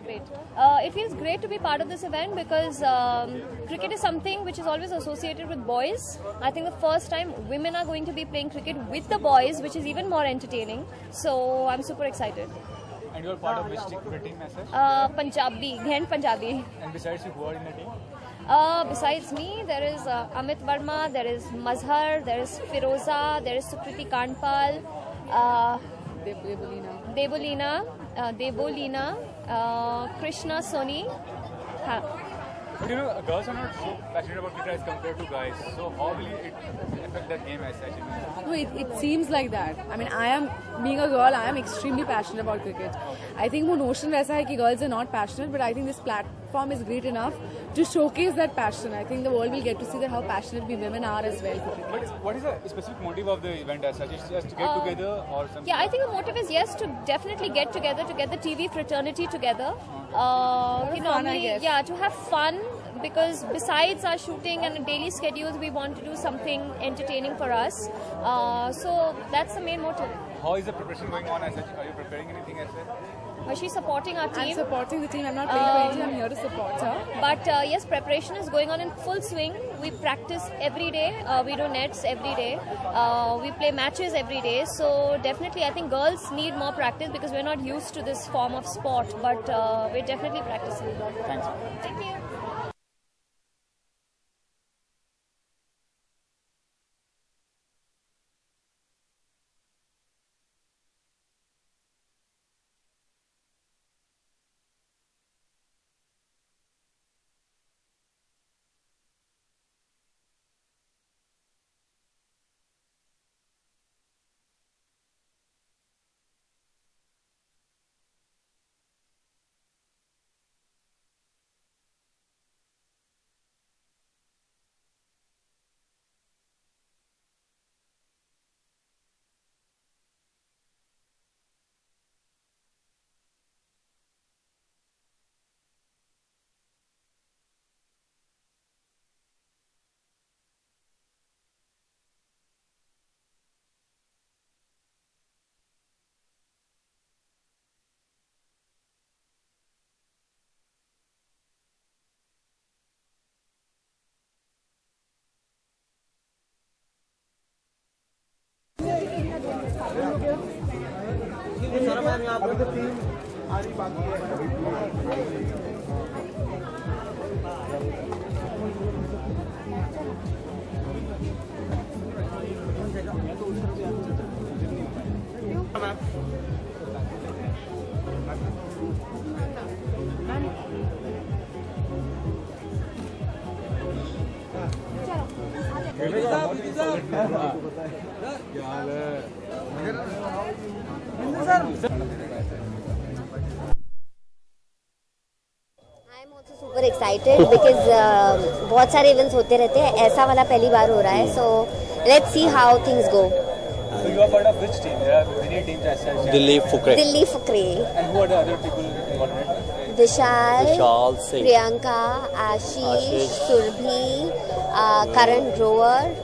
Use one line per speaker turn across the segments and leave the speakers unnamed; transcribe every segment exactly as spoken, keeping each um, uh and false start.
great. Uh, it feels great to be part of this event because um, cricket is something which is always associated with boys. I think the first time women are going to be playing cricket with the boys, which is even more entertaining. So I'm super excited.
And you're part of which team, message?
Uh, Punjabi, Ghent Punjabi.
And besides you, who are in the team?
Uh, besides me, there is uh, Amit Verma, there is Mazhar, there is Firoza, there is Sukriti Kanpal, uh,
Debolina,
Debolina, uh, Debolina uh, Krishna Soni. Huh.
But you know, girls are not so passionate about cricket as compared to guys. So how will it affect that game as such?
No, it, it seems like that. I mean, I am, being a girl, I am extremely passionate about cricket. I think वो notion वैसा है कि girls are not passionate, but I think this platform is great enough to showcase that passion. I think the world will get to see that how passionate we women are as well for cricket.
But what is the specific motive of the event as such? Is just to get
Uh,
together or something?
Yeah, I think the motive is yes to definitely get together, to get the T V fraternity together. Uh, you know,
fun, I
normally-
guess.
yeah, to have fun. Because besides our shooting and daily schedules, we want to do something entertaining for us. Uh, so that's the main motive.
How is the preparation going on as such? Are you preparing anything as well?
Uh, she's supporting our
I'm
team.
supporting the team. I'm not playing for
Um,
India. I'm here to support her.
But uh, yes, preparation is going on in full swing. We practice every day. Uh, we do nets every day. Uh, we play matches every day. So definitely, I think girls need more practice because we're not used to this form of sport. But uh, we're definitely practicing.
Thanks.
Thank you.
super excited because uh, बहुत सारे events होते रहते हैं, ऐसा वाला पहली बार हो रहा है, so let's see how things go.
So you are part of which team? There are many teams as such.
Delhi Fukre.
Delhi Fukre.
And who are the other people involved in it?
Vishal,
Vishal Singh.
Priyanka, Ashish,
Ashish.
Surbhi, uh, Karan Grover.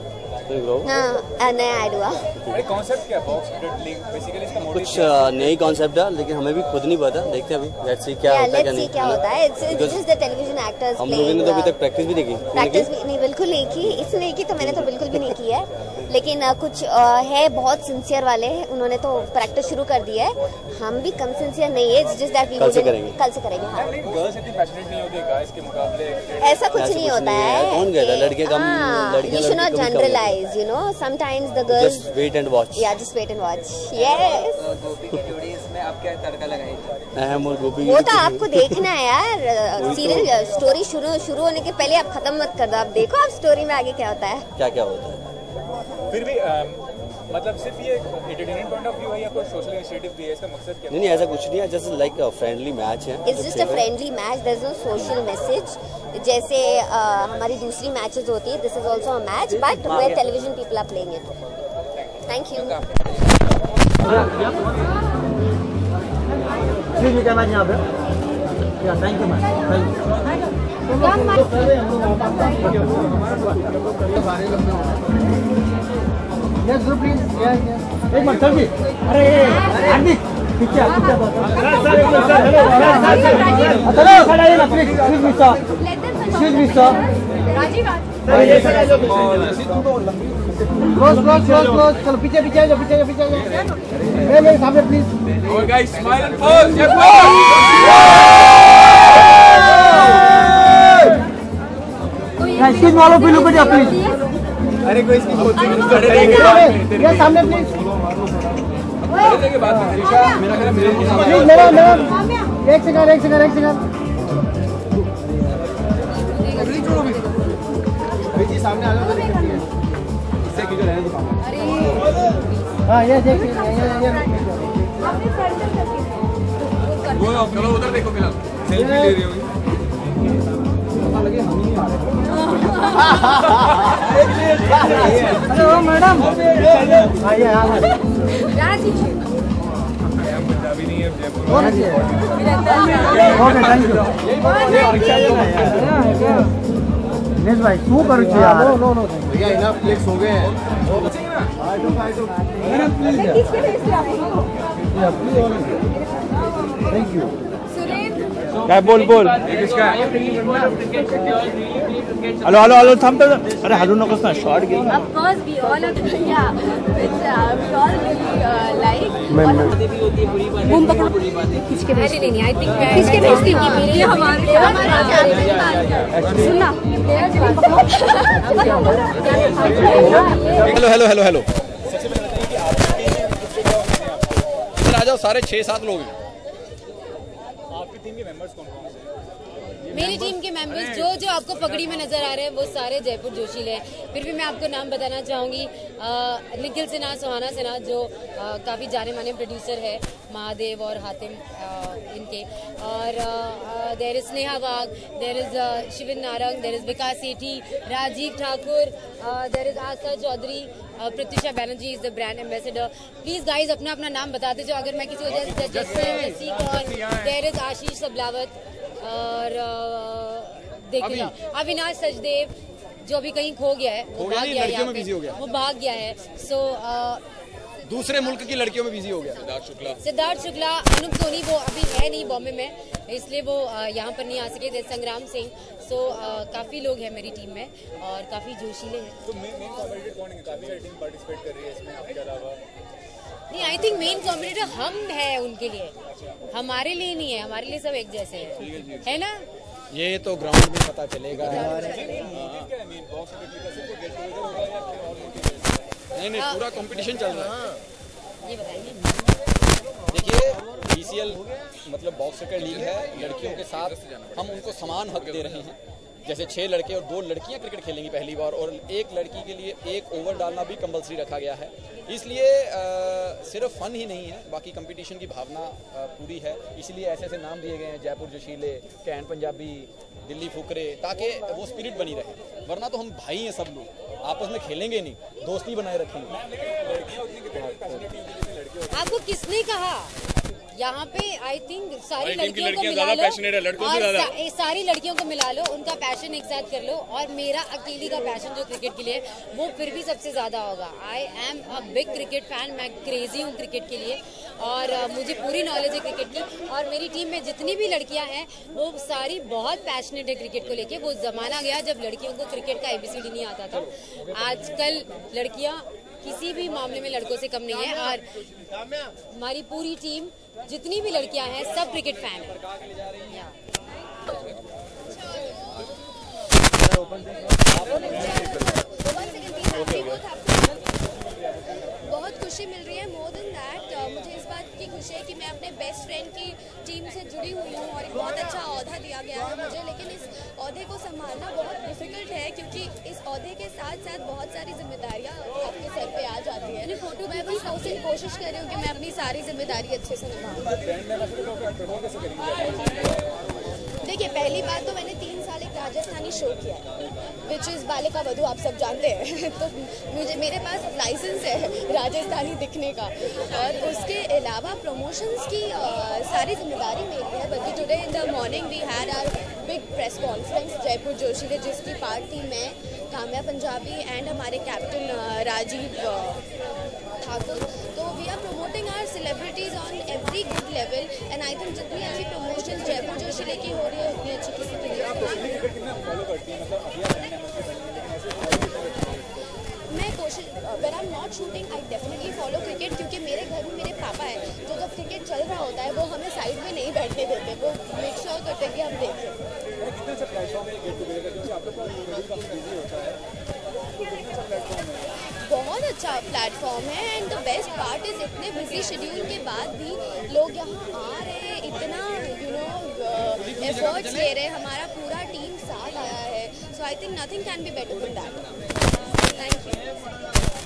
हाँ, नया add हुआ।
अरे concept क्या box cricket league basically इसका motive
कुछ नई concept है, लेकिन हमें भी खुद नहीं पता, देखते हैं अभी। लेट्स सी क्या होता है क्या नहीं।
क्या होता है? It's just the television actors
हम लोगों ने तो अभी तक प्रैक्टिस भी नहीं की।
प्रैक्टिस भी नहीं, बिल्कुल नहीं की। इसने की तो मैंने तो बिल्कुल भी नहीं की है, लेकिन कुछ है बहुत सिंसियर वाले, उन्होंने तो प्रैक्टिस शुरू कर दी है। हम भी कम सिंसियर नहीं है, जस्ट दैट वी
कल से करेंगे।
कल से करेंगे। हाँ,
गर्ल्स इतनी पैशनेट नहीं होती गाइस के मुकाबले।
ऐसा कुछ नहीं होता है।
कौन कहता है लड़के कम, लड़कियां
you should not generalize, you know, sometimes the girls
just wait and watch.
yeah, just wait and watch. Yes.
गोपी की जोड़ी इसमें आप क्या तड़का लगाएंगे?
अहम और गोपी
वो तो आपको देखना है यार, सीरियल स्टोरी शुरू शुरू होने के पहले आप खत्म मत कर दो, आप देखो आप स्टोरी में आगे क्या होता है।
क्या क्या होता है।
फिर भी मतलब सिर्फ ये एंटरटेनमेंट पॉइंट ऑफ व्यू है या कोई सोशल इनिशिएटिव भी है, इसका मकसद क्या है?
नहीं नहीं ऐसा कुछ नहीं है, just like a friendly match है।
It's just a friendly match, there is no social message. जैसे uh, हमारी दूसरी मैचेस होती है, this is also a match but where television people are playing it. Thank you.
ठीक है ma'am, यहाँ पे या thank you ma'am, thank you. Yes please, एक मिनट सर जी। अरे हार्दिक पीछे पीछे चलो खड़ा है ना please please mister please mister close close close close चलो पीछे पीछे आ जाओ पीछे आ जाओ पीछे आ जाओ मेरे मेरे सामने please
Oh guys, smile and pose.
Guys, please follow me, look at your please.
अरे कोई इसकी फोटो
ये सामने प्लीज
के बाद में ऋषा मेरा मेरा मेरे
प्लीज मेरा मेरा एक सेकंड एक सेकंड एक सेकंड जी सामने आ जाओ इससे की जो रहने दो हां ये देख ये ये
वो चलो उधर देखो फिलहाल सेल्फी ले रही होगी पता लगे हम ही नहीं आ रहे
हेलो मैडम आइए आ
राजी
पंजाबी नहीं है Jaipur
okay thank you Dinesh भाई શું કરું છું યાર નો નો નો भैया इनफ फ्लेक्स हो गए हैं थैंक यू
काय बोल बोल
किसका
हॅलो हॅलो हॅलो थांब अरे हलू नकोस ना short game
Of course, we all agree, yeah, which uh, we all really uh, like.
Boom पकड़ो किसके भेज नहीं नहीं आई थिंक किसके भेजती हूँ ये हमारे सुनना
हेलो हेलो हेलो हेलो इधर आ जाओ सारे छह सात लोग हैं
आपकी टीम के मेंबर्स कौन कौन से
मेरी टीम के मेंबर्स जो जो आपको पगड़ी में नजर आ रहे हैं वो सारे जयपुर जोशील हैं। फिर भी मैं आपको नाम बताना चाहूँगी निखिल सिन्हा, सुहाना सिन्हा जो काफ़ी जाने माने प्रोड्यूसर है, महादेव और हातिम इनके, और there is Sneha Wagh, there is Shivin Narang, there is Vikas Sethi, Rajeev Thakur, there is Aastha Chaudhary, Pratyusha Banerjee is the brand ambassador. Please guys अपना अपना नाम बताते जो अगर मैं किसी वजह से जजेस से देर इज आशीष सबलावत और देखिए अविनाश सचदेव जो अभी कहीं खो गया है, वो भाग गया है, यहाँ पे वो भाग गया है। सो
दूसरे मुल्क की लड़कियों में बिजी हो गया सिद्धार्थ शुक्ला
सिद्धार्थ शुक्ला अनुप सोनी वो अभी है नहीं बॉम्बे में, इसलिए वो यहाँ पर नहीं आ सके थे। संग्राम सिंह, सो काफ़ी लोग हैं मेरी टीम में और काफ़ी जोशीले हैं।
तो मेन कॉम्पिटिटर कौन है? काफी सारी टीम पार्टिसिपेट कर रही है इसमें आपके अलावा।
नहीं, आई थिंक मेन कॉम्पिटिटर हम हैं उनके लिए, हमारे लिए नहीं है, हमारे लिए सब एक जैसे है, है ना?
ये तो ग्राउंड में पता चलेगा। नहीं नहीं पूरा कंपटीशन चल रहा है।
ये बताइए।
देखिए बीसीएल मतलब बॉक्स क्रिकेट लीग है, लड़कियों के साथ हम उनको समान हक दे रहे हैं। जैसे छह लड़के और दो लड़कियां क्रिकेट खेलेंगी पहली बार, और एक लड़की के लिए एक ओवर डालना भी कंपलसरी रखा गया है। इसलिए आ, सिर्फ फन ही नहीं है, बाकी कंपटीशन की भावना आ, पूरी है। इसलिए ऐसे ऐसे नाम दिए गए हैं, जयपुर जोशीले, कैन पंजाबी, दिल्ली फुकरे, ताकि वो स्पिरिट बनी रहे। वरना तो हम भाई हैं सब लोग, आपस में खेलेंगे नहीं, दोस्ती बनाए रखेंगे।
आपको किसने कहा? यहाँ पे आई थिंक सारी लड़कियों को मिला लो और सा, सारी लड़कियों को मिला लो, उनका पैशन एक साथ कर लो, और मेरा अकेली का पैशन जो क्रिकेट के लिए वो फिर भी सबसे ज्यादा होगा। I am a big cricket fan, मैं क्रेजी हूँ क्रिकेट के लिए और uh, मुझे पूरी नॉलेज है क्रिकेट की। और मेरी टीम में जितनी भी लड़कियाँ हैं वो सारी बहुत पैशनेट है क्रिकेट को लेके। वो जमाना गया जब लड़कियों को क्रिकेट का एबीसीडी नहीं आता था। आजकल लड़कियाँ किसी भी मामले में लड़कों से कम नहीं है, और हमारी पूरी टीम जितनी भी लड़कियां हैं सब क्रिकेट फैन हैं।
बहुत खुशी मिल रही है। मोर देन दैट मुझे इस बात की खुशी है कि मैं अपने बेस्ट फ्रेंड की टीम से जुड़ी हुई हूँ और एक बहुत अच्छा ओहदा दिया गया है मुझे, लेकिन इस ओहदे को संभालना बहुत डिफिकल्ट है क्योंकि इस ओहदे के साथ साथ बहुत सारी जिम्मेदारियाँ आपके सर पे आ जाती है। फोटो मैं बस कोशिश कोशिश कर रही हूँ कि मैं अपनी सारी जिम्मेदारी अच्छे से निभाऊँ। देखिए, पहली बात तो मैंने तीन साल एक राजस्थानी शो किया है विच इज़ बालिका वधू, आप सब जानते हैं। तो मुझे मेरे पास लाइसेंस है राजस्थानी दिखने का, और उसके अलावा प्रमोशंस की आ, सारी जिम्मेदारी मेरी है। बल्कि today in the morning we had our big press conference Jaipur Joshiley, जिसकी पार्ट थी मैं, काम्या पंजाबी एंड हमारे कैप्टन राजीव ठाकुर। तो we are promoting our celebrities on every good level and I think जितनी अच्छी प्रमोशन जयपुर जोशी लेके हो रही है उतनी अच्छी किसी के लिए मैं कोशिश when I am not shooting I definitely follow cricket क्योंकि मेरे घर में मेरे पापा है जो जब क्रिकेट चल रहा होता है वो हमें साइड में नहीं बैठने देते, वो मेक श्योर करते हैं कि हम देखें। बहुत अच्छा प्लेटफॉर्म है and the best part is इतने बिजी शेड्यूल के बाद भी लोग यहाँ आ रहे हैं, इतना यू नो एफर्ट्स ले रहे हैं, हमारा पूरा टीम साथ आया है, so I think nothing can be better than that. Thank you.